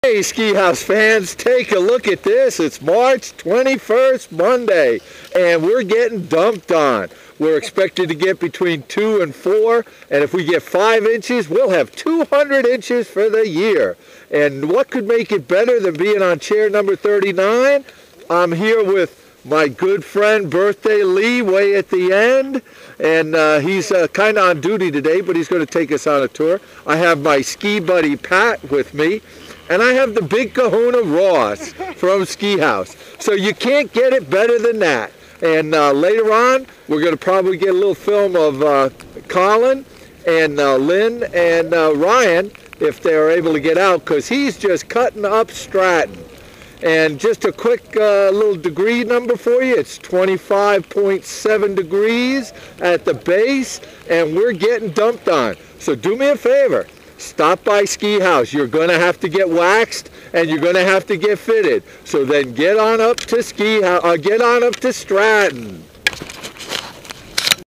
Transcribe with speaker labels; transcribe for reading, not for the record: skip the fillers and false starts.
Speaker 1: Hey Ski House fans, take a look at this. It's March 21st, Monday, and we're getting dumped on. We're expected to get between 2 and 4, and if we get 5 inches, we'll have 200 inches for the year. And what could make it better than being on chair number 39? I'm here with my good friend Birthday Lee way at the end, and he's kind of on duty today, but he's going to take us on a tour. I have my ski buddy Pat with me. And I have the big kahuna Ross from Ski House. So you can't get it better than that. And later on, we're going to probably get a little film of Colin and Lynn and Ryan, if they're able to get out, because he's just cutting up Stratton. And just a quick little degree number for you. It's 25.7 degrees at the base, and we're getting dumped on. So do me a favor. Stop by Ski House. You're going to have to get waxed and you're going to have to get fitted. So then get on up to Stratton.